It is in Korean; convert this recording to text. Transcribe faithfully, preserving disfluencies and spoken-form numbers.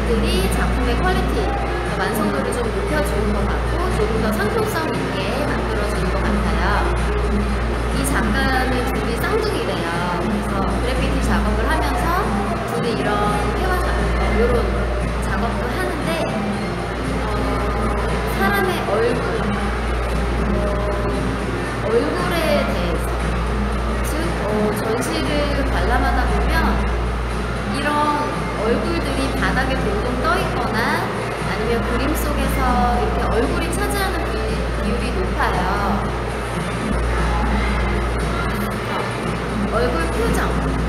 얼굴들이 작품의 퀄리티, 완성도를 좀 높여주는 것 같고 조금 더 상품성 있게 만들어주는 것 같아요. 이 작가는 둘이 쌍둥이래요. 그래서 그래피티 작업을 하면서 둘이 이런 회화 작업, 이런 작업도 하는데 어, 사람의 얼굴, 어, 얼굴에 대해서, 즉 어, 전시를 관람하다 보면 이런 얼굴들이 바닥에 동동 떠 있거나 아니면 그림 속에서 이렇게 얼굴이 차지하는 비, 비율이 높아요. 어, 얼굴 표정.